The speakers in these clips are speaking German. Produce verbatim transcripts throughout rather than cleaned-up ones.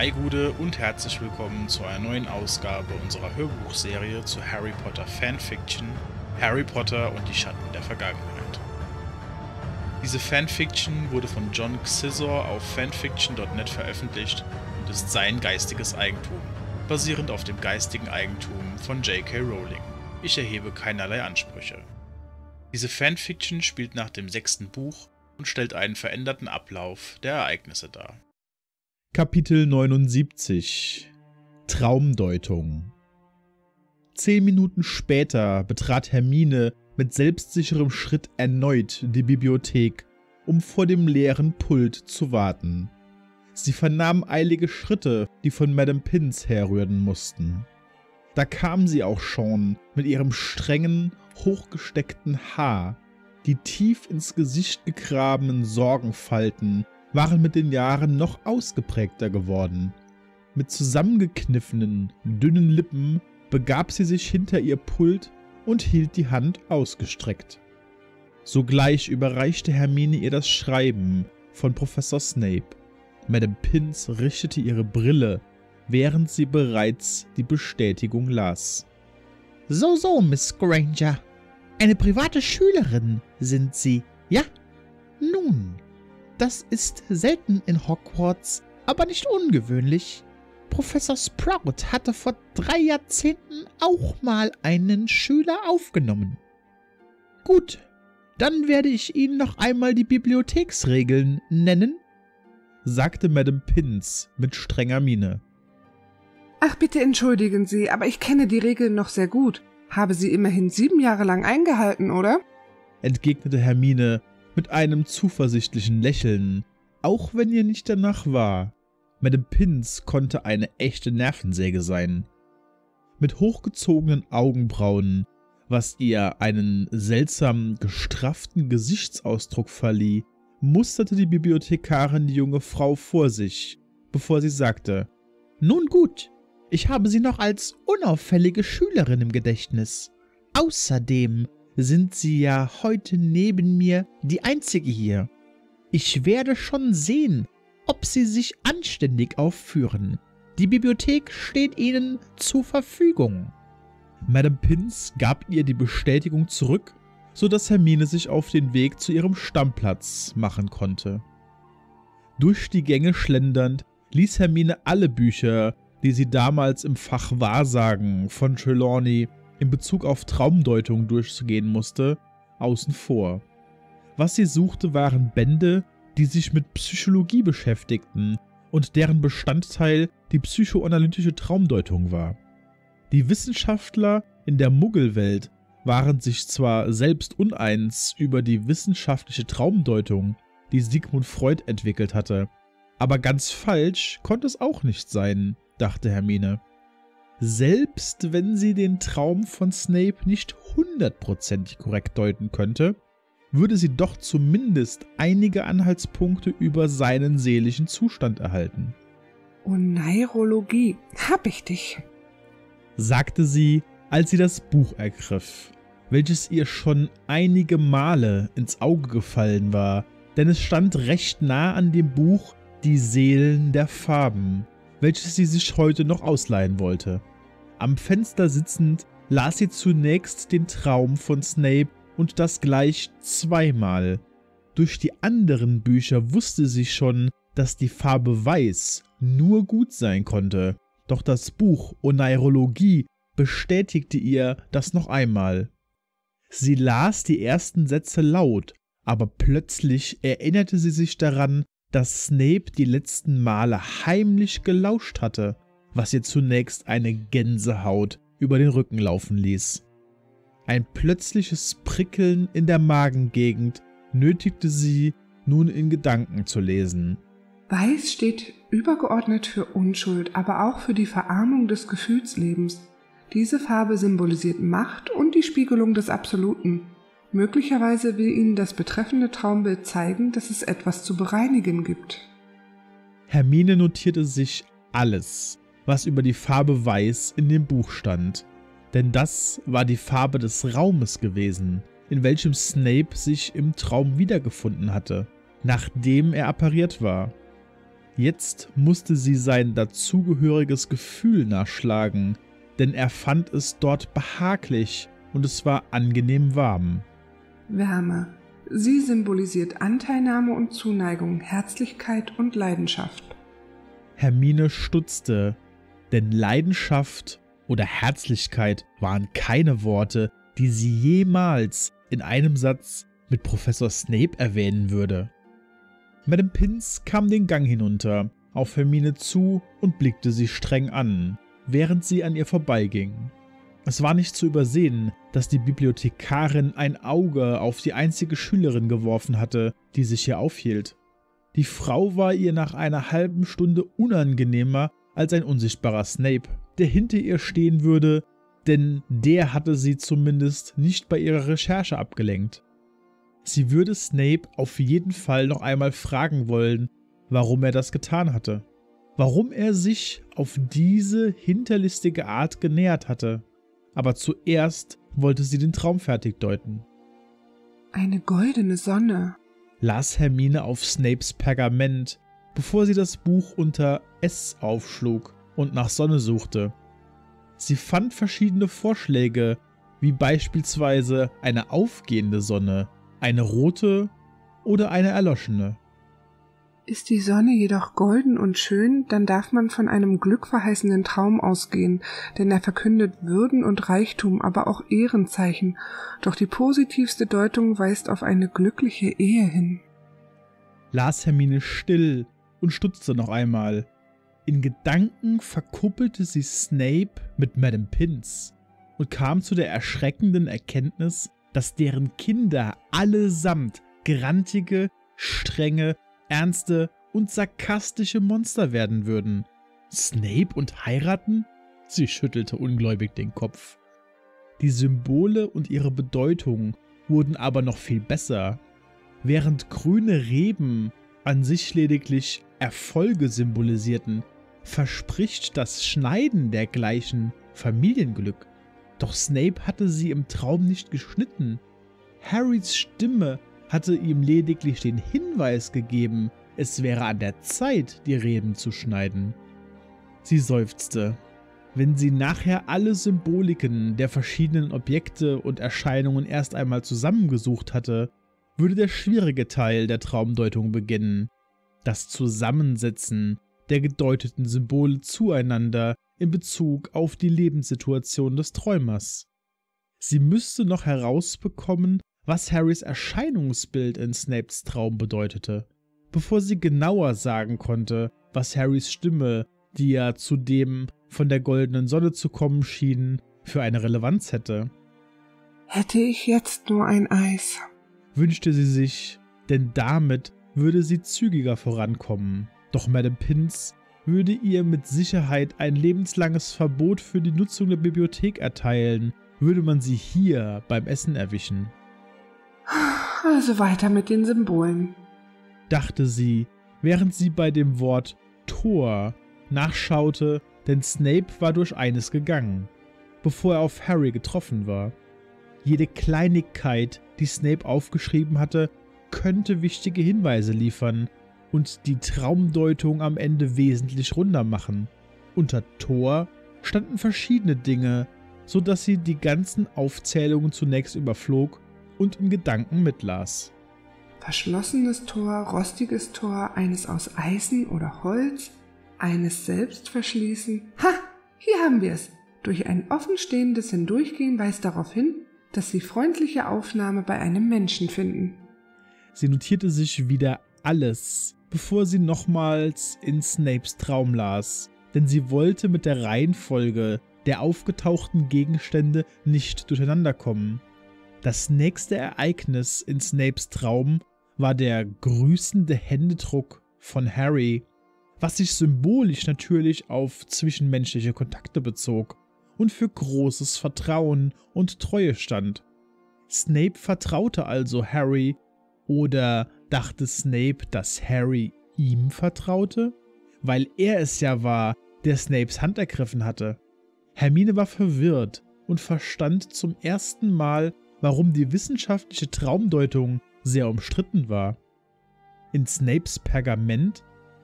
Ei Gude und herzlich willkommen zu einer neuen Ausgabe unserer Hörbuchserie zu Harry Potter Fanfiction Harry Potter und die Schatten der Vergangenheit. Diese Fanfiction wurde von John Xizor auf fanfiction punkt net veröffentlicht und ist sein geistiges Eigentum, basierend auf dem geistigen Eigentum von J K Rowling. Ich erhebe keinerlei Ansprüche. Diese Fanfiction spielt nach dem sechsten Buch und stellt einen veränderten Ablauf der Ereignisse dar. Kapitel neunundsiebzig Traumdeutung. Zehn Minuten später betrat Hermine mit selbstsicherem Schritt erneut die Bibliothek, um vor dem leeren Pult zu warten. Sie vernahm eilige Schritte, die von Madame Pince herrührten mussten. Da kam sie auch schon mit ihrem strengen, hochgesteckten Haar. Die tief ins Gesicht gegrabenen Sorgenfalten waren mit den Jahren noch ausgeprägter geworden. Mit zusammengekniffenen, dünnen Lippen begab sie sich hinter ihr Pult und hielt die Hand ausgestreckt. Sogleich überreichte Hermine ihr das Schreiben von Professor Snape. Madame Pince richtete ihre Brille, während sie bereits die Bestätigung las. So, so, Miss Granger. Eine private Schülerin sind Sie, ja? Nun, das ist selten in Hogwarts, aber nicht ungewöhnlich. Professor Sprout hatte vor drei Jahrzehnten auch mal einen Schüler aufgenommen. Gut, dann werde ich Ihnen noch einmal die Bibliotheksregeln nennen, sagte Madame Pince mit strenger Miene. Ach, bitte entschuldigen Sie, aber ich kenne die Regeln noch sehr gut. Habe sie immerhin sieben Jahre lang eingehalten, oder? Entgegnete Hermine mit einem zuversichtlichen Lächeln, auch wenn ihr nicht danach war. Madame Pince konnte eine echte Nervensäge sein. Mit hochgezogenen Augenbrauen, was ihr einen seltsam gestrafften Gesichtsausdruck verlieh, musterte die Bibliothekarin die junge Frau vor sich, bevor sie sagte: »Nun gut, ich habe Sie noch als unauffällige Schülerin im Gedächtnis. Außerdem sind Sie ja heute neben mir die Einzige hier. Ich werde schon sehen, ob Sie sich anständig aufführen. Die Bibliothek steht Ihnen zur Verfügung.« Madame Pince gab ihr die Bestätigung zurück, so dass Hermine sich auf den Weg zu ihrem Stammplatz machen konnte. Durch die Gänge schlendernd ließ Hermine alle Bücher, die sie damals im Fach Wahrsagen von Trelawney in Bezug auf Traumdeutung durchzugehen musste, außen vor. Was sie suchte, waren Bände, die sich mit Psychologie beschäftigten und deren Bestandteil die psychoanalytische Traumdeutung war. Die Wissenschaftler in der Muggelwelt waren sich zwar selbst uneins über die wissenschaftliche Traumdeutung, die Sigmund Freud entwickelt hatte, aber ganz falsch konnte es auch nicht sein, dachte Hermine. Selbst wenn sie den Traum von Snape nicht hundertprozentig korrekt deuten könnte, würde sie doch zumindest einige Anhaltspunkte über seinen seelischen Zustand erhalten. Oneirologie, hab ich dich, sagte sie, als sie das Buch ergriff, welches ihr schon einige Male ins Auge gefallen war, denn es stand recht nah an dem Buch Die Seelen der Farben, welches sie sich heute noch ausleihen wollte. Am Fenster sitzend las sie zunächst den Traum von Snape und das gleich zweimal. Durch die anderen Bücher wusste sie schon, dass die Farbe Weiß nur gut sein konnte, doch das Buch Oneirologie bestätigte ihr das noch einmal. Sie las die ersten Sätze laut, aber plötzlich erinnerte sie sich daran, dass Snape die letzten Male heimlich gelauscht hatte, was ihr zunächst eine Gänsehaut über den Rücken laufen ließ. Ein plötzliches Prickeln in der Magengegend nötigte sie, nun in Gedanken zu lesen. Weiß steht übergeordnet für Unschuld, aber auch für die Verarmung des Gefühlslebens. Diese Farbe symbolisiert Macht und die Spiegelung des Absoluten. Möglicherweise will Ihnen das betreffende Traumbild zeigen, dass es etwas zu bereinigen gibt. Hermine notierte sich alles, was über die Farbe Weiß in dem Buch stand, denn das war die Farbe des Raumes gewesen, in welchem Snape sich im Traum wiedergefunden hatte, nachdem er appariert war. Jetzt musste sie sein dazugehöriges Gefühl nachschlagen, denn er fand es dort behaglich und es war angenehm warm. Wärme. Sie symbolisiert Anteilnahme und Zuneigung, Herzlichkeit und Leidenschaft. Hermine stutzte, denn Leidenschaft oder Herzlichkeit waren keine Worte, die sie jemals in einem Satz mit Professor Snape erwähnen würde. Madame Pince kam den Gang hinunter, auf Hermine zu und blickte sie streng an, während sie an ihr vorbeiging. Es war nicht zu übersehen, dass die Bibliothekarin ein Auge auf die einzige Schülerin geworfen hatte, die sich hier aufhielt. Die Frau war ihr nach einer halben Stunde unangenehmer als ein unsichtbarer Snape, der hinter ihr stehen würde, denn der hatte sie zumindest nicht bei ihrer Recherche abgelenkt. Sie würde Snape auf jeden Fall noch einmal fragen wollen, warum er das getan hatte. Warum er sich auf diese hinterlistige Art genähert hatte. Aber zuerst wollte sie den Traum fertig deuten. Eine goldene Sonne, las Hermine auf Snapes Pergament, bevor sie das Buch unter S aufschlug und nach Sonne suchte. Sie fand verschiedene Vorschläge, wie beispielsweise eine aufgehende Sonne, eine rote oder eine erloschene. Ist die Sonne jedoch golden und schön, dann darf man von einem glückverheißenden Traum ausgehen, denn er verkündet Würden und Reichtum, aber auch Ehrenzeichen, doch die positivste Deutung weist auf eine glückliche Ehe hin. Las Hermine still und stutzte noch einmal. In Gedanken verkuppelte sie Snape mit Madame Pince und kam zu der erschreckenden Erkenntnis, dass deren Kinder allesamt grantige, strenge, ernste und sarkastische Monster werden würden. Snape und heiraten? Sie schüttelte ungläubig den Kopf. Die Symbole und ihre Bedeutung wurden aber noch viel besser. Während grüne Reben an sich lediglich Erfolge symbolisierten, verspricht das Schneiden dergleichen Familienglück. Doch Snape hatte sie im Traum nicht geschnitten. Harrys Stimme hatte ihm lediglich den Hinweis gegeben, es wäre an der Zeit, die Reben zu schneiden. Sie seufzte. Wenn sie nachher alle Symboliken der verschiedenen Objekte und Erscheinungen erst einmal zusammengesucht hatte, würde der schwierige Teil der Traumdeutung beginnen. Das Zusammensetzen der gedeuteten Symbole zueinander in Bezug auf die Lebenssituation des Träumers. Sie müsste noch herausbekommen, was Harrys Erscheinungsbild in Snapes Traum bedeutete, bevor sie genauer sagen konnte, was Harrys Stimme, die ja zudem von der goldenen Sonne zu kommen schien, für eine Relevanz hätte. Hätte ich jetzt nur ein Eis, wünschte sie sich, denn damit würde sie zügiger vorankommen. Doch Madame Pince würde ihr mit Sicherheit ein lebenslanges Verbot für die Nutzung der Bibliothek erteilen, würde man sie hier beim Essen erwischen. Also weiter mit den Symbolen, dachte sie, während sie bei dem Wort Tor nachschaute, denn Snape war durch eines gegangen, bevor er auf Harry getroffen war. Jede Kleinigkeit, die Snape aufgeschrieben hatte, könnte wichtige Hinweise liefern und die Traumdeutung am Ende wesentlich runder machen. Unter Tor standen verschiedene Dinge, so dass sie die ganzen Aufzählungen zunächst überflog und in Gedanken mitlas. Verschlossenes Tor, rostiges Tor, eines aus Eisen oder Holz, eines selbst verschließen. Ha, hier haben wir es. Durch ein offenstehendes Hindurchgehen weist darauf hin, dass sie freundliche Aufnahme bei einem Menschen finden. Sie notierte sich wieder alles, bevor sie nochmals in Snapes Traum las, denn sie wollte mit der Reihenfolge der aufgetauchten Gegenstände nicht durcheinander kommen. Das nächste Ereignis in Snapes Traum war der grüßende Händedruck von Harry, was sich symbolisch natürlich auf zwischenmenschliche Kontakte bezog und für großes Vertrauen und Treue stand. Snape vertraute also Harry, oder dachte Snape, dass Harry ihm vertraute? Weil er es ja war, der Snapes Hand ergriffen hatte. Hermine war verwirrt und verstand zum ersten Mal, warum die wissenschaftliche Traumdeutung sehr umstritten war. In Snapes Pergament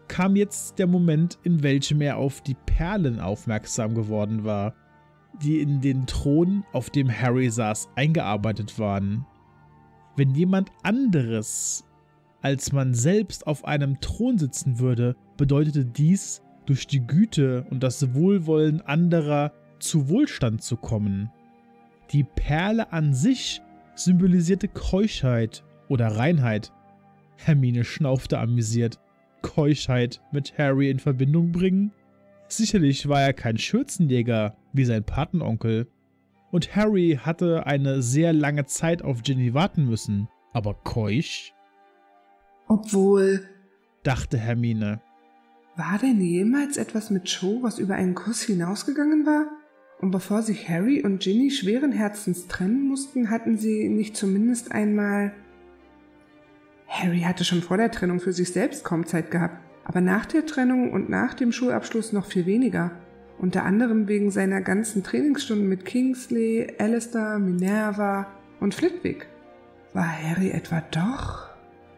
kam jetzt der Moment, in welchem er auf die Perlen aufmerksam geworden war, die in den Thron, auf dem Harry saß, eingearbeitet waren. Wenn jemand anderes als man selbst auf einem Thron sitzen würde, bedeutete dies, durch die Güte und das Wohlwollen anderer zu Wohlstand zu kommen. Die Perle an sich symbolisierte Keuschheit oder Reinheit. Hermine schnaufte amüsiert. Keuschheit mit Harry in Verbindung bringen? Sicherlich war er kein Schürzenjäger wie sein Patenonkel. Und Harry hatte eine sehr lange Zeit auf Ginny warten müssen. Aber keusch? Obwohl, dachte Hermine. War denn jemals etwas mit Cho, was über einen Kuss hinausgegangen war? Und bevor sich Harry und Ginny schweren Herzens trennen mussten, hatten sie nicht zumindest einmal... Harry hatte schon vor der Trennung für sich selbst kaum Zeit gehabt, aber nach der Trennung und nach dem Schulabschluss noch viel weniger. Unter anderem wegen seiner ganzen Trainingsstunden mit Kingsley, Alistair, Minerva und Flitwick. War Harry etwa doch?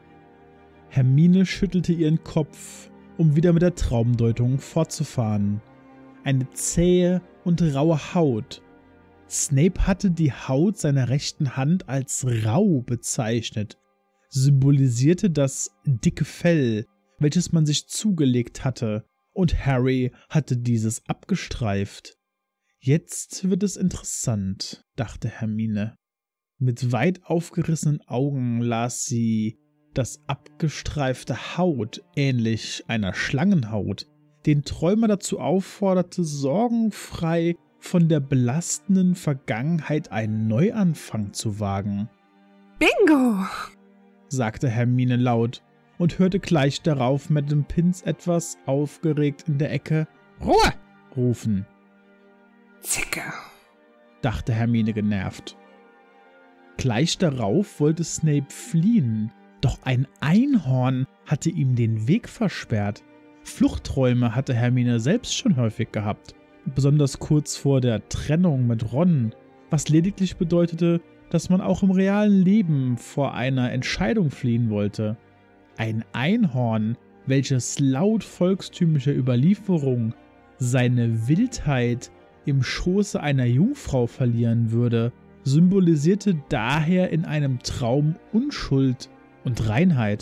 Hermine schüttelte ihren Kopf, um wieder mit der Traumdeutung fortzufahren. Eine zähe und raue Haut. Snape hatte die Haut seiner rechten Hand als rau bezeichnet, symbolisierte das dicke Fell, welches man sich zugelegt hatte, und Harry hatte dieses abgestreift. Jetzt wird es interessant, dachte Hermine. Mit weit aufgerissenen Augen las sie, dass abgestreifte Haut, ähnlich einer Schlangenhaut, den Träumer dazu aufforderte, sorgenfrei von der belastenden Vergangenheit einen Neuanfang zu wagen. Bingo! Sagte Hermine laut und hörte gleich darauf Madame Pince etwas aufgeregt in der Ecke »Ruhe!« rufen. Zicke, dachte Hermine genervt. Gleich darauf wollte Snape fliehen, doch ein Einhorn hatte ihm den Weg versperrt. Fluchtträume hatte Hermine selbst schon häufig gehabt, besonders kurz vor der Trennung mit Ron, was lediglich bedeutete, dass man auch im realen Leben vor einer Entscheidung fliehen wollte. Ein Einhorn, welches laut volkstümlicher Überlieferung seine Wildheit im Schoße einer Jungfrau verlieren würde, symbolisierte daher in einem Traum Unschuld und Reinheit.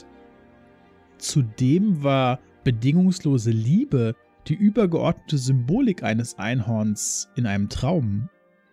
Zudem war bedingungslose Liebe die übergeordnete Symbolik eines Einhorns in einem Traum.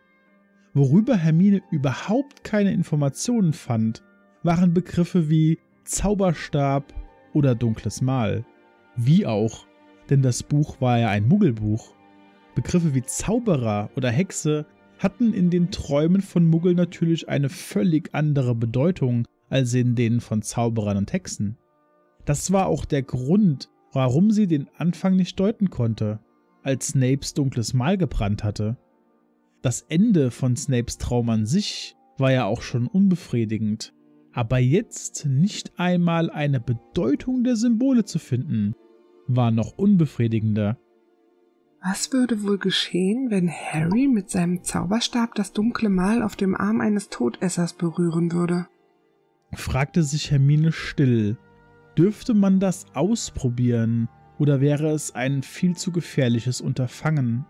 Worüber Hermine überhaupt keine Informationen fand, waren Begriffe wie Zauberstab oder dunkles Mal. Wie auch, denn das Buch war ja ein Muggelbuch. Begriffe wie Zauberer oder Hexe hatten in den Träumen von Muggel natürlich eine völlig andere Bedeutung als in denen von Zauberern und Hexen. Das war auch der Grund, warum sie den Anfang nicht deuten konnte, als Snapes dunkles Mal gebrannt hatte. Das Ende von Snapes Traum an sich war ja auch schon unbefriedigend, aber jetzt nicht einmal eine Bedeutung der Symbole zu finden, war noch unbefriedigender. Was würde wohl geschehen, wenn Harry mit seinem Zauberstab das dunkle Mal auf dem Arm eines Todessers berühren würde? Fragte sich Hermine still. Dürfte man das ausprobieren, oder wäre es ein viel zu gefährliches Unterfangen?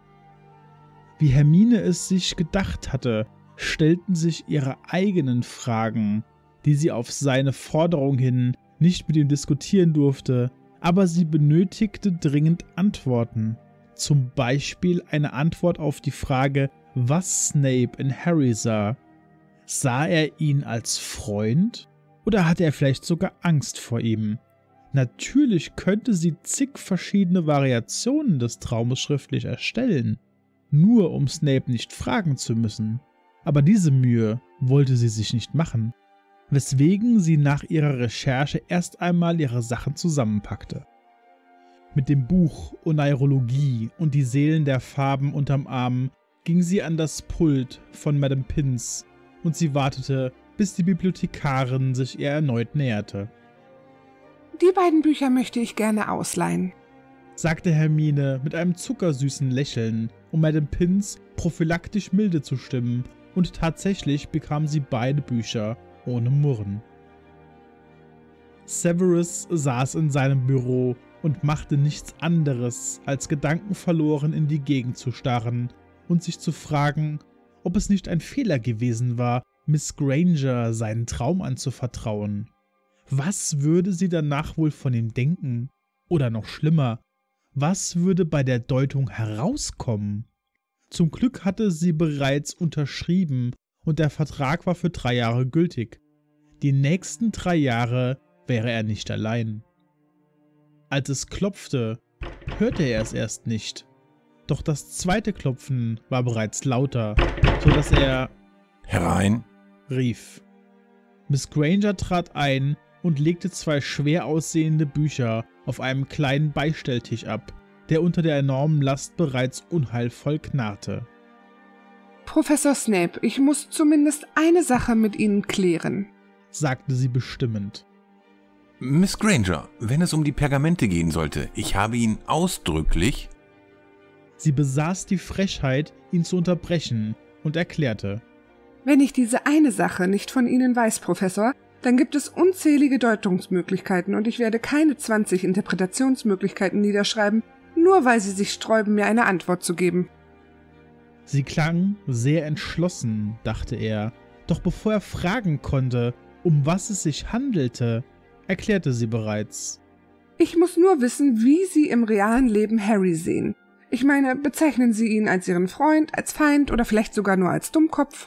Wie Hermine es sich gedacht hatte, stellten sich ihre eigenen Fragen, die sie auf seine Forderung hin nicht mit ihm diskutieren durfte, aber sie benötigte dringend Antworten. Zum Beispiel eine Antwort auf die Frage, was Snape in Harry sah. Sah er ihn als Freund? Oder hatte er vielleicht sogar Angst vor ihm? Natürlich könnte sie zig verschiedene Variationen des Traumes schriftlich erstellen, nur um Snape nicht fragen zu müssen. Aber diese Mühe wollte sie sich nicht machen, weswegen sie nach ihrer Recherche erst einmal ihre Sachen zusammenpackte. Mit dem Buch Oneirologie und die Seelen der Farben unterm Arm ging sie an das Pult von Madame Pince und sie wartete, bis die Bibliothekarin sich ihr erneut näherte. Die beiden Bücher möchte ich gerne ausleihen, sagte Hermine mit einem zuckersüßen Lächeln, um Madame Pince prophylaktisch milde zu stimmen, und tatsächlich bekam sie beide Bücher ohne Murren. Severus saß in seinem Büro und machte nichts anderes, als gedankenverloren in die Gegend zu starren und sich zu fragen, ob es nicht ein Fehler gewesen war, Miss Granger seinen Traum anzuvertrauen. Was würde sie danach wohl von ihm denken? Oder noch schlimmer, was würde bei der Deutung herauskommen? Zum Glück hatte sie bereits unterschrieben und der Vertrag war für drei Jahre gültig. Die nächsten drei Jahre wäre er nicht allein. Als es klopfte, hörte er es erst nicht. Doch das zweite Klopfen war bereits lauter, so dass er »Herein«, rief. Miss Granger trat ein und legte zwei schwer aussehende Bücher auf einem kleinen Beistelltisch ab, der unter der enormen Last bereits unheilvoll knarrte. »Professor Snape, ich muss zumindest eine Sache mit Ihnen klären«, sagte sie bestimmend. »Miss Granger, wenn es um die Pergamente gehen sollte, ich habe Ihnen ausdrücklich...« Sie besaß die Frechheit, ihn zu unterbrechen und erklärte: »Wenn ich diese eine Sache nicht von Ihnen weiß, Professor, dann gibt es unzählige Deutungsmöglichkeiten und ich werde keine zwanzig Interpretationsmöglichkeiten niederschreiben, nur weil Sie sich sträuben, mir eine Antwort zu geben.« Sie klang sehr entschlossen, dachte er, doch bevor er fragen konnte, um was es sich handelte, erklärte sie bereits. »Ich muss nur wissen, wie Sie im realen Leben Harry sehen. Ich meine, bezeichnen Sie ihn als Ihren Freund, als Feind oder vielleicht sogar nur als Dummkopf?«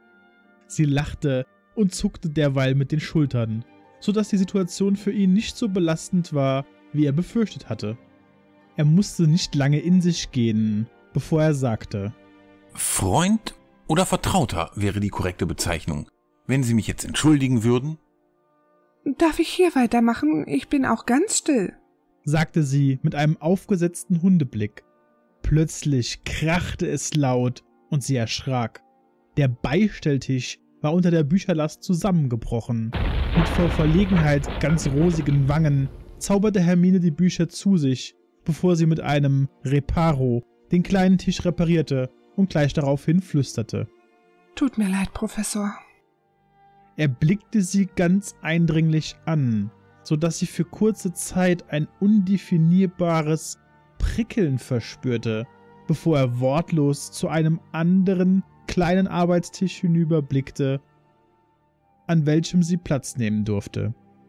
Sie lachte und zuckte derweil mit den Schultern, sodass die Situation für ihn nicht so belastend war, wie er befürchtet hatte. Er musste nicht lange in sich gehen, bevor er sagte: »Freund oder Vertrauter wäre die korrekte Bezeichnung. Wenn Sie mich jetzt entschuldigen würden?« »Darf ich hier weitermachen? Ich bin auch ganz still«, sagte sie mit einem aufgesetzten Hundeblick. Plötzlich krachte es laut und sie erschrak. Der Beistelltisch war unter der Bücherlast zusammengebrochen. Mit vor Verlegenheit ganz rosigen Wangen zauberte Hermine die Bücher zu sich, bevor sie mit einem Reparo den kleinen Tisch reparierte und gleich daraufhin flüsterte: »Tut mir leid, Professor.« Er blickte sie ganz eindringlich an, so dass sie für kurze Zeit ein undefinierbares Prickeln verspürte, bevor er wortlos zu einem anderen kleinen Arbeitstisch hinüberblickte, an welchem sie Platz nehmen durfte.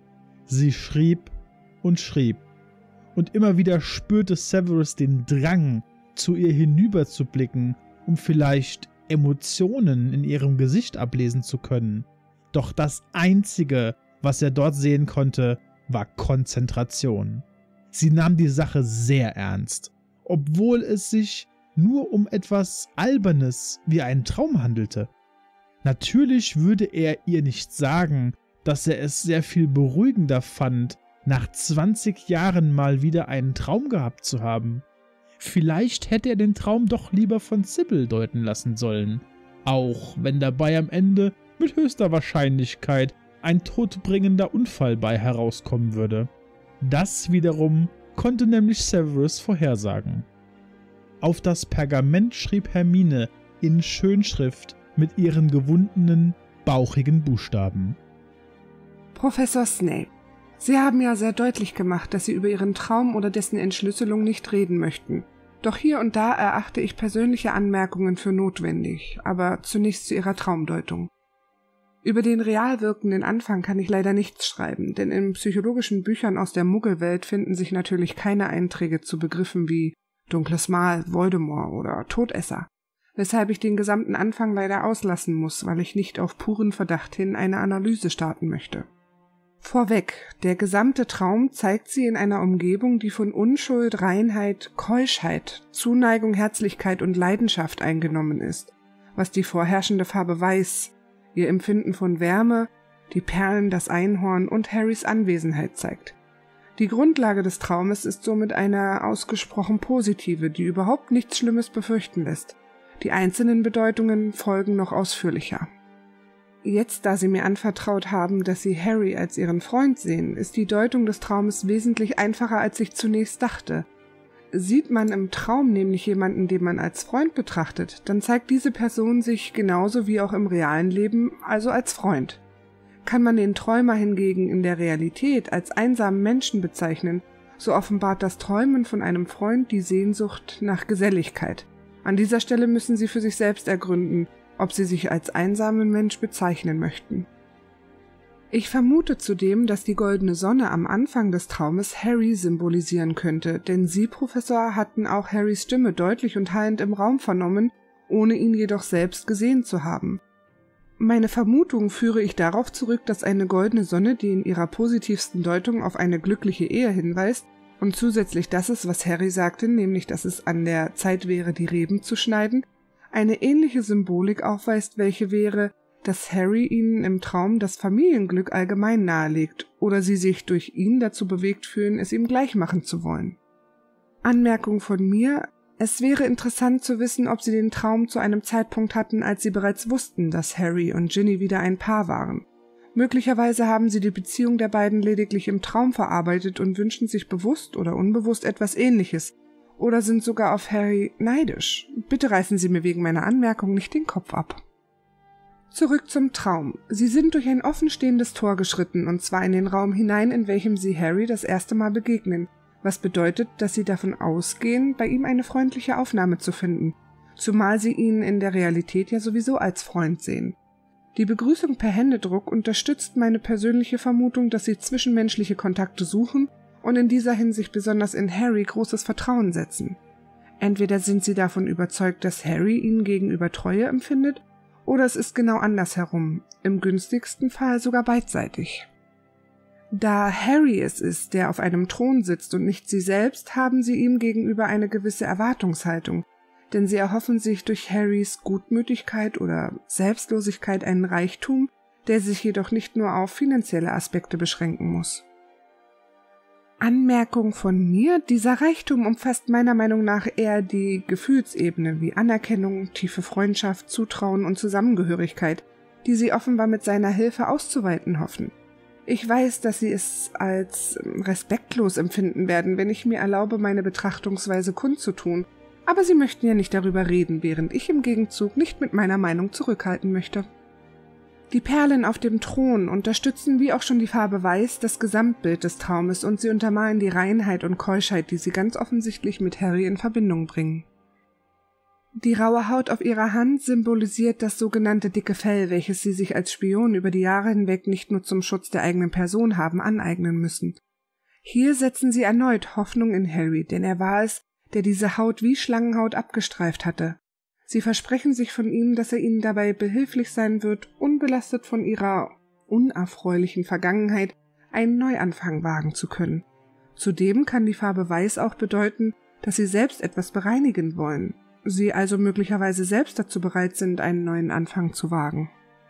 Sie schrieb und schrieb, und immer wieder spürte Severus den Drang, zu ihr hinüberzublicken, um vielleicht Emotionen in ihrem Gesicht ablesen zu können. Doch das Einzige, was er dort sehen konnte, war Konzentration. Sie nahm die Sache sehr ernst, obwohl es sich nur um etwas Albernes wie einen Traum handelte. Natürlich würde er ihr nicht sagen, dass er es sehr viel beruhigender fand, nach zwanzig Jahren mal wieder einen Traum gehabt zu haben. Vielleicht hätte er den Traum doch lieber von Sybil deuten lassen sollen, auch wenn dabei am Ende mit höchster Wahrscheinlichkeit ein todbringender Unfall bei herauskommen würde. Das wiederum konnte nämlich Severus vorhersagen. Auf das Pergament schrieb Hermine in Schönschrift mit ihren gewundenen, bauchigen Buchstaben: »Professor Snape, Sie haben ja sehr deutlich gemacht, dass Sie über Ihren Traum oder dessen Entschlüsselung nicht reden möchten. Doch hier und da erachte ich persönliche Anmerkungen für notwendig, aber zunächst zu Ihrer Traumdeutung. Über den real wirkenden Anfang kann ich leider nichts schreiben, denn in psychologischen Büchern aus der Muggelwelt finden sich natürlich keine Einträge zu Begriffen wie Dunkles Mal, Voldemort oder Todesser, weshalb ich den gesamten Anfang leider auslassen muss, weil ich nicht auf puren Verdacht hin eine Analyse starten möchte. Vorweg, der gesamte Traum zeigt sie in einer Umgebung, die von Unschuld, Reinheit, Keuschheit, Zuneigung, Herzlichkeit und Leidenschaft eingenommen ist, was die vorherrschende Farbe Weiß, ihr Empfinden von Wärme, die Perlen, das Einhorn und Harrys Anwesenheit zeigt. Die Grundlage des Traumes ist somit eine ausgesprochen positive, die überhaupt nichts Schlimmes befürchten lässt. Die einzelnen Bedeutungen folgen noch ausführlicher. Jetzt, da Sie mir anvertraut haben, dass Sie Harry als Ihren Freund sehen, ist die Deutung des Traumes wesentlich einfacher, als ich zunächst dachte. Sieht man im Traum nämlich jemanden, den man als Freund betrachtet, dann zeigt diese Person sich genauso wie auch im realen Leben, also als Freund. Kann man den Träumer hingegen in der Realität als einsamen Menschen bezeichnen, so offenbart das Träumen von einem Freund die Sehnsucht nach Geselligkeit. An dieser Stelle müssen Sie für sich selbst ergründen, ob Sie sich als einsamen Mensch bezeichnen möchten. Ich vermute zudem, dass die goldene Sonne am Anfang des Traumes Harry symbolisieren könnte, denn Sie, Professor, hatten auch Harrys Stimme deutlich und hallend im Raum vernommen, ohne ihn jedoch selbst gesehen zu haben. Meine Vermutung führe ich darauf zurück, dass eine goldene Sonne, die in ihrer positivsten Deutung auf eine glückliche Ehe hinweist, und zusätzlich das ist, was Harry sagte, nämlich dass es an der Zeit wäre, die Reben zu schneiden, eine ähnliche Symbolik aufweist, welche wäre, dass Harry ihnen im Traum das Familienglück allgemein nahelegt oder sie sich durch ihn dazu bewegt fühlen, es ihm gleich machen zu wollen. Anmerkung von mir: Es wäre interessant zu wissen, ob sie den Traum zu einem Zeitpunkt hatten, als sie bereits wussten, dass Harry und Ginny wieder ein Paar waren. Möglicherweise haben sie die Beziehung der beiden lediglich im Traum verarbeitet und wünschen sich bewusst oder unbewusst etwas Ähnliches oder sind sogar auf Harry neidisch. Bitte reißen Sie mir wegen meiner Anmerkung nicht den Kopf ab. Zurück zum Traum. Sie sind durch ein offenstehendes Tor geschritten, und zwar in den Raum hinein, in welchem sie Harry das erste Mal begegnen, was bedeutet, dass sie davon ausgehen, bei ihm eine freundliche Aufnahme zu finden, zumal sie ihn in der Realität ja sowieso als Freund sehen. Die Begrüßung per Händedruck unterstützt meine persönliche Vermutung, dass sie zwischenmenschliche Kontakte suchen und in dieser Hinsicht besonders in Harry großes Vertrauen setzen. Entweder sind sie davon überzeugt, dass Harry ihnen gegenüber Treue empfindet, oder es ist genau andersherum, im günstigsten Fall sogar beidseitig. Da Harry es ist, der auf einem Thron sitzt und nicht sie selbst, haben sie ihm gegenüber eine gewisse Erwartungshaltung, denn sie erhoffen sich durch Harrys Gutmütigkeit oder Selbstlosigkeit einen Reichtum, der sich jedoch nicht nur auf finanzielle Aspekte beschränken muss. Anmerkung von mir: Dieser Reichtum umfasst meiner Meinung nach eher die Gefühlsebene wie Anerkennung, tiefe Freundschaft, Zutrauen und Zusammengehörigkeit, die sie offenbar mit seiner Hilfe auszuweiten hoffen. Ich weiß, dass sie es als respektlos empfinden werden, wenn ich mir erlaube, meine Betrachtungsweise kundzutun, aber sie möchten ja nicht darüber reden, während ich im Gegenzug nicht mit meiner Meinung zurückhalten möchte. Die Perlen auf dem Thron unterstützen, wie auch schon die Farbe Weiß, das Gesamtbild des Traumes und sie untermalen die Reinheit und Keuschheit, die sie ganz offensichtlich mit Harry in Verbindung bringen. Die raue Haut auf ihrer Hand symbolisiert das sogenannte dicke Fell, welches sie sich als Spion über die Jahre hinweg nicht nur zum Schutz der eigenen Person haben aneignen müssen. Hier setzen sie erneut Hoffnung in Harry, denn er war es, der diese Haut wie Schlangenhaut abgestreift hatte. Sie versprechen sich von ihm, dass er ihnen dabei behilflich sein wird, unbelastet von ihrer unerfreulichen Vergangenheit einen Neuanfang wagen zu können. Zudem kann die Farbe Weiß auch bedeuten, dass sie selbst etwas bereinigen wollen, sie also möglicherweise selbst dazu bereit sind, einen neuen Anfang zu wagen.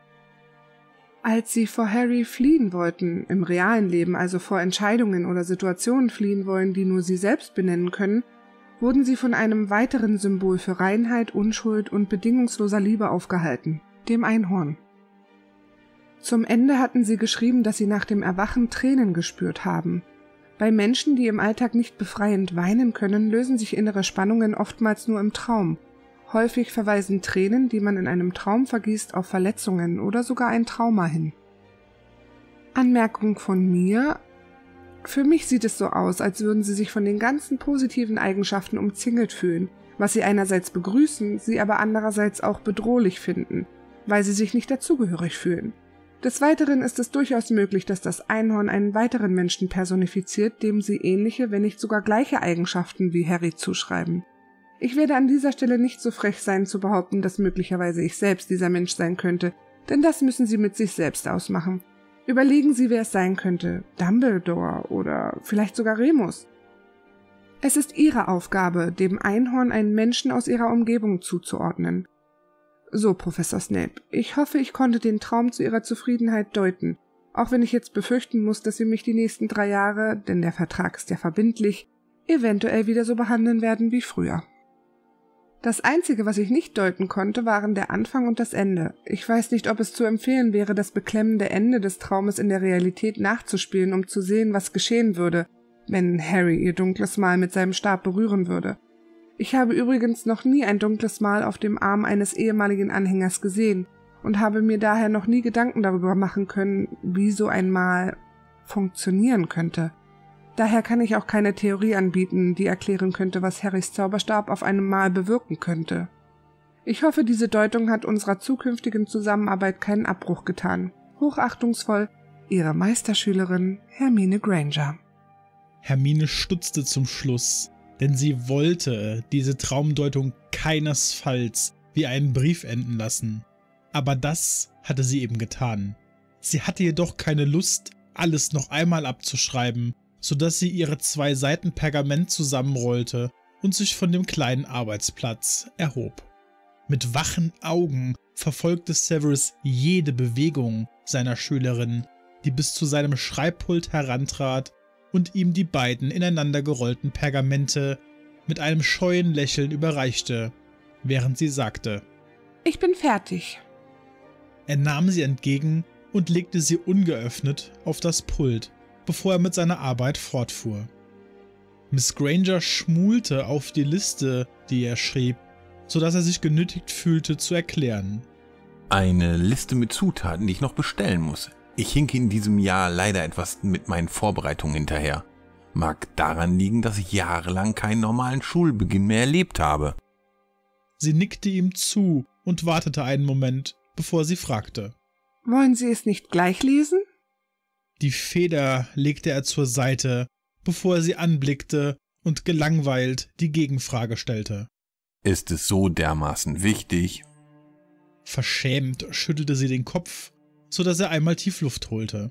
Als sie vor Harry fliehen wollten, im realen Leben also vor Entscheidungen oder Situationen fliehen wollen, die nur sie selbst benennen können, wurden sie von einem weiteren Symbol für Reinheit, Unschuld und bedingungsloser Liebe aufgehalten, dem Einhorn. Zum Ende hatten sie geschrieben, dass sie nach dem Erwachen Tränen gespürt haben. Bei Menschen, die im Alltag nicht befreiend weinen können, lösen sich innere Spannungen oftmals nur im Traum. Häufig verweisen Tränen, die man in einem Traum vergießt, auf Verletzungen oder sogar ein Trauma hin. Anmerkung von mir: Für mich sieht es so aus, als würden sie sich von den ganzen positiven Eigenschaften umzingelt fühlen, was sie einerseits begrüßen, sie aber andererseits auch bedrohlich finden, weil sie sich nicht dazugehörig fühlen. Des Weiteren ist es durchaus möglich, dass das Einhorn einen weiteren Menschen personifiziert, dem sie ähnliche, wenn nicht sogar gleiche Eigenschaften wie Harry zuschreiben. Ich werde an dieser Stelle nicht so frech sein zu behaupten, dass möglicherweise ich selbst dieser Mensch sein könnte, denn das müssen sie mit sich selbst ausmachen. Überlegen Sie, wer es sein könnte, Dumbledore oder vielleicht sogar Remus. Es ist Ihre Aufgabe, dem Einhorn einen Menschen aus Ihrer Umgebung zuzuordnen. So, Professor Snape, ich hoffe, ich konnte den Traum zu Ihrer Zufriedenheit deuten, auch wenn ich jetzt befürchten muss, dass Sie mich die nächsten drei Jahre, denn der Vertrag ist ja verbindlich, eventuell wieder so behandeln werden wie früher. Das Einzige, was ich nicht deuten konnte, waren der Anfang und das Ende. Ich weiß nicht, ob es zu empfehlen wäre, das beklemmende Ende des Traumes in der Realität nachzuspielen, um zu sehen, was geschehen würde, wenn Harry ihr dunkles Mal mit seinem Stab berühren würde. Ich habe übrigens noch nie ein dunkles Mal auf dem Arm eines ehemaligen Anhängers gesehen und habe mir daher noch nie Gedanken darüber machen können, wie so ein Mal funktionieren könnte. Daher kann ich auch keine Theorie anbieten, die erklären könnte, was Harrys Zauberstab auf einem Mal bewirken könnte. Ich hoffe, diese Deutung hat unserer zukünftigen Zusammenarbeit keinen Abbruch getan. Hochachtungsvoll, Ihre Meisterschülerin Hermine Granger. Hermine stutzte zum Schluss, denn sie wollte diese Traumdeutung keinesfalls wie einen Brief enden lassen. Aber das hatte sie eben getan. Sie hatte jedoch keine Lust, alles noch einmal abzuschreiben, sodass sie ihre zwei Seiten Pergament zusammenrollte und sich von dem kleinen Arbeitsplatz erhob. Mit wachen Augen verfolgte Severus jede Bewegung seiner Schülerin, die bis zu seinem Schreibpult herantrat und ihm die beiden ineinander gerollten Pergamente mit einem scheuen Lächeln überreichte, während sie sagte: »Ich bin fertig.« Er nahm sie entgegen und legte sie ungeöffnet auf das Pult, bevor er mit seiner Arbeit fortfuhr. Miss Granger schmulte auf die Liste, die er schrieb, sodass er sich genötigt fühlte zu erklären. Eine Liste mit Zutaten, die ich noch bestellen muss. Ich hinke in diesem Jahr leider etwas mit meinen Vorbereitungen hinterher. Mag daran liegen, dass ich jahrelang keinen normalen Schulbeginn mehr erlebt habe. Sie nickte ihm zu und wartete einen Moment, bevor sie fragte: »Wollen Sie es nicht gleich lesen?« Die Feder legte er zur Seite, bevor er sie anblickte und gelangweilt die Gegenfrage stellte. Ist es so dermaßen wichtig? Verschämt schüttelte sie den Kopf, sodass er einmal tief Luft holte.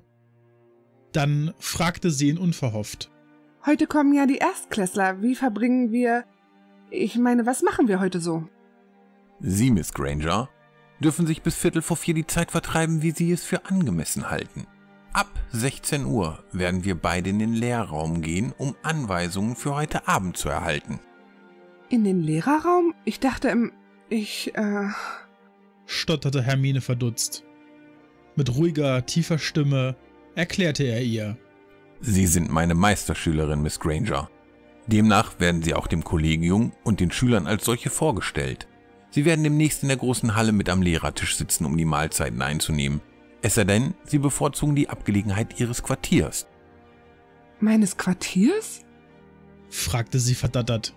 Dann fragte sie ihn unverhofft: »Heute kommen ja die Erstklässler. Wie verbringen wir... Ich meine, was machen wir heute so?« Sie, Miss Granger, dürfen sich bis Viertel vor vier die Zeit vertreiben, wie Sie es für angemessen halten. Ab sechzehn Uhr werden wir beide in den Lehrraum gehen, um Anweisungen für heute Abend zu erhalten.« »In den Lehrerraum? Ich dachte im... Ich, äh...« stotterte Hermine verdutzt. Mit ruhiger, tiefer Stimme erklärte er ihr: »Sie sind meine Meisterschülerin, Miss Granger. Demnach werden Sie auch dem Kollegium und den Schülern als solche vorgestellt. Sie werden demnächst in der großen Halle mit am Lehrertisch sitzen, um die Mahlzeiten einzunehmen. Es sei denn, Sie bevorzugen die Abgelegenheit Ihres Quartiers.« »Meines Quartiers?« fragte sie verdattert.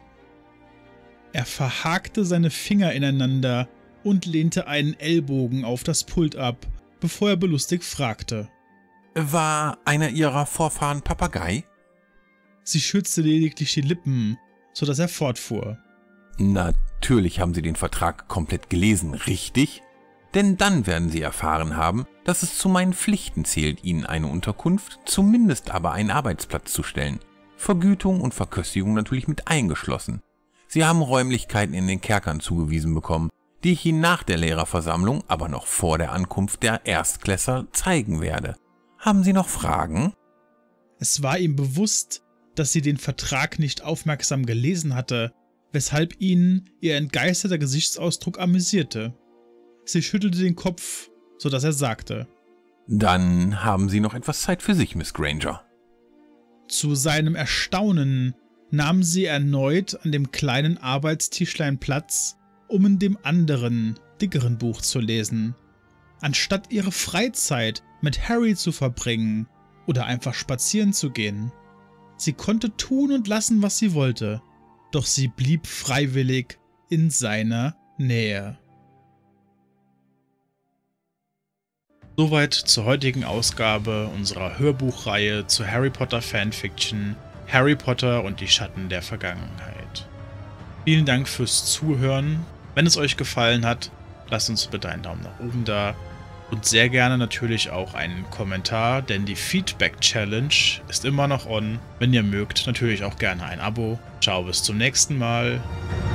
Er verhakte seine Finger ineinander und lehnte einen Ellbogen auf das Pult ab, bevor er belustigt fragte: »War einer Ihrer Vorfahren Papagei?« Sie schürzte lediglich die Lippen, sodass er fortfuhr: »Natürlich haben Sie den Vertrag komplett gelesen, richtig? Denn dann werden Sie erfahren haben, dass es zu meinen Pflichten zählt, Ihnen eine Unterkunft, zumindest aber einen Arbeitsplatz zu stellen. Vergütung und Verköstigung natürlich mit eingeschlossen. Sie haben Räumlichkeiten in den Kerkern zugewiesen bekommen, die ich Ihnen nach der Lehrerversammlung, aber noch vor der Ankunft der Erstklässler zeigen werde. Haben Sie noch Fragen?« Es war ihm bewusst, dass sie den Vertrag nicht aufmerksam gelesen hatte, weshalb ihn ihr entgeisterter Gesichtsausdruck amüsierte. Sie schüttelte den Kopf, sodass er sagte: »Dann haben Sie noch etwas Zeit für sich, Miss Granger.« Zu seinem Erstaunen nahm sie erneut an dem kleinen Arbeitstischlein Platz, um in dem anderen, dickeren Buch zu lesen. Anstatt ihre Freizeit mit Harry zu verbringen oder einfach spazieren zu gehen. Sie konnte tun und lassen, was sie wollte, doch sie blieb freiwillig in seiner Nähe. Soweit zur heutigen Ausgabe unserer Hörbuchreihe zu Harry Potter Fanfiction Harry Potter und die Schatten der Vergangenheit. Vielen Dank fürs Zuhören. Wenn es euch gefallen hat, lasst uns bitte einen Daumen nach oben da und sehr gerne natürlich auch einen Kommentar, denn die Feedback Challenge ist immer noch on. Wenn ihr mögt, natürlich auch gerne ein Abo. Ciao, bis zum nächsten Mal.